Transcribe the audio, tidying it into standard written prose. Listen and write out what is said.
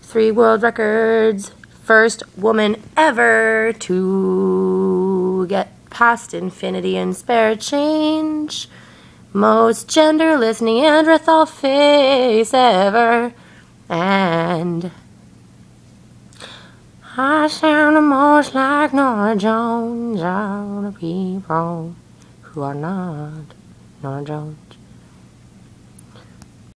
3 world records. First woman ever to get past infinity and spare change. Most genderless Neanderthal face ever. And I sound the most like Norah Jones of the people who are not Norah Jones.